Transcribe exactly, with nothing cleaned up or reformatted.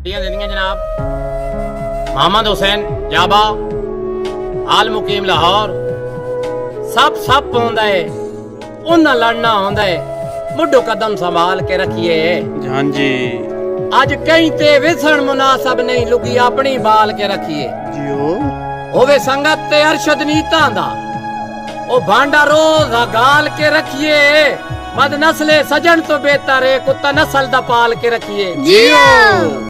जनाब मोहम्मद हुसैन जाबा आल मुकीम लाहौर सब सब होंदा है उन्ना लड़ना होंदा है मुड्ढो कदम संभाल के रखिए। हाँ जी अज कहीं ते विसण मुनासब नहीं लुगी अपनी बाल के रखिए जियो होवे संगत ते अरशद नीता दा ओ भांडा रोज गाल के रखिए। बद नस्ले सजन तो बेहतर है कुत्ता नस्ल दा पाल के रखिए। जियो।